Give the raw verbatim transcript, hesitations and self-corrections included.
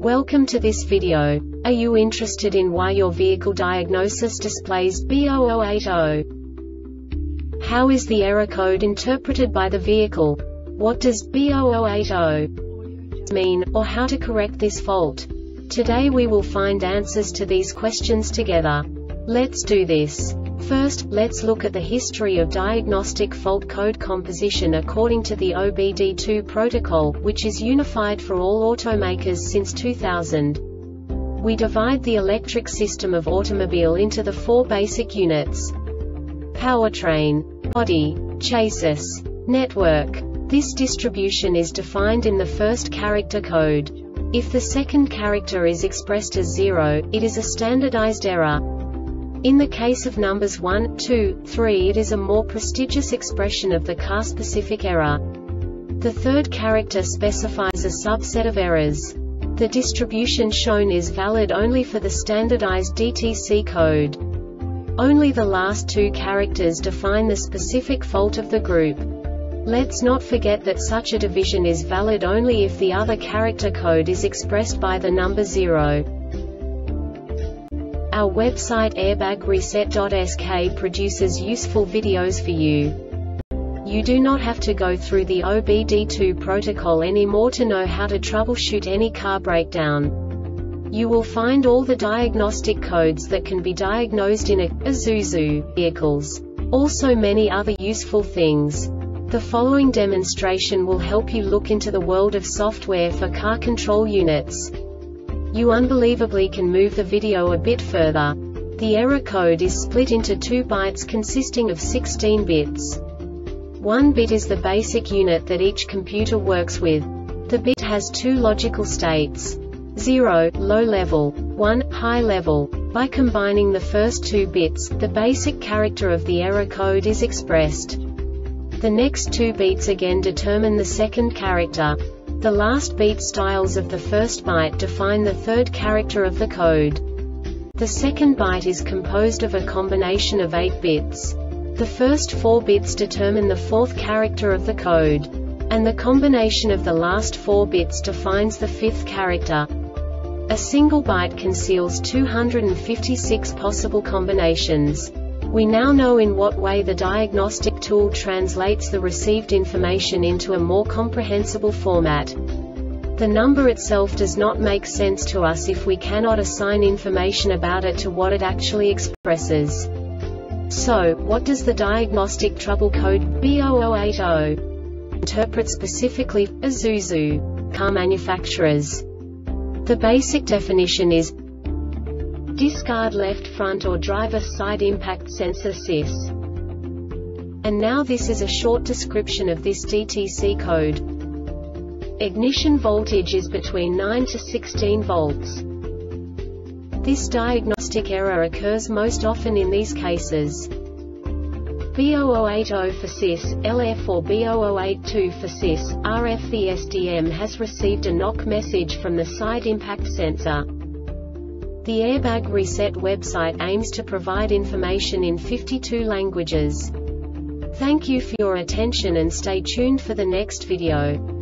Welcome to this video. Are you interested in why your vehicle diagnosis displays B zero zero eight zero? How is the error code interpreted by the vehicle? What does B zero zero eight zero mean, or how to correct this fault? Today we will find answers to these questions together. Let's do this. First, let's look at the history of diagnostic fault code composition according to the O B D two protocol, which is unified for all automakers since two thousand. We divide the electric system of automobile into the four basic units: powertrain, body, chassis, network. This distribution is defined in the first character code. If the second character is expressed as zero, it is a standardized error. In the case of numbers one, two, three, it is a more prestigious expression of the car-specific error. The third character specifies a subset of errors. The distribution shown is valid only for the standardized D T C code. Only the last two characters define the specific fault of the group. Let's not forget that such a division is valid only if the other character code is expressed by the number zero. Our website airbag reset dot S K produces useful videos for you. You do not have to go through the O B D two protocol anymore to know how to troubleshoot any car breakdown. You will find all the diagnostic codes that can be diagnosed in a Isuzu vehicles. Also many other useful things. The following demonstration will help you look into the world of software for car control units. You unbelievably can move the video a bit further. The error code is split into two bytes consisting of sixteen bits. One bit is the basic unit that each computer works with. The bit has two logical states: zero, low level, one, high level. By combining the first two bits, the basic character of the error code is expressed. The next two bits again determine the second character. The last beat styles of the first byte define the third character of the code. The second byte is composed of a combination of eight bits. The first four bits determine the fourth character of the code. And the combination of the last four bits defines the fifth character. A single byte conceals two hundred fifty-six possible combinations. We now know in what way the diagnostic tool translates the received information into a more comprehensible format. The number itself does not make sense to us if we cannot assign information about it to what it actually expresses. So, what does the diagnostic trouble code B zero zero eight zero interpret specifically for Isuzu car manufacturers? The basic definition is: discard left front or driver side impact sensor S I S. And now this is a short description of this D T C code. Ignition voltage is between nine to sixteen volts. This diagnostic error occurs most often in these cases: B zero zero eight zero for S I S, L F or B zero zero eight two for S I S, R F. The S D M has received a knock message from the side impact sensor. The Airbag Reset website aims to provide information in fifty-two languages. Thank you for your attention and stay tuned for the next video.